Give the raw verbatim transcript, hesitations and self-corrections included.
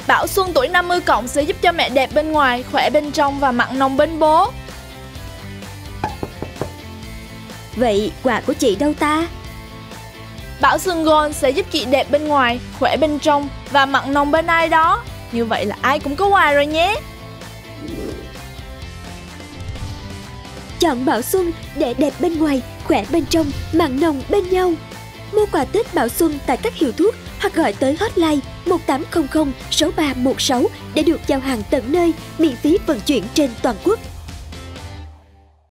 Bảo Xuân tuổi năm mươi cộng sẽ giúp cho mẹ đẹp bên ngoài, khỏe bên trong và mặn nồng bên bố. Vậy quà của chị đâu ta? Bảo Xuân Gold sẽ giúp chị đẹp bên ngoài, khỏe bên trong và mặn nồng bên ai đó. Như vậy là ai cũng có quà rồi nhé. Chọn Bảo Xuân để đẹp bên ngoài, khỏe bên trong, mặn nồng bên nhau. Mua quà Tết Bảo Xuân tại các hiệu thuốc hoặc gọi tới hotline một tám không không sáu ba một sáu để được giao hàng tận nơi, miễn phí vận chuyển trên toàn quốc.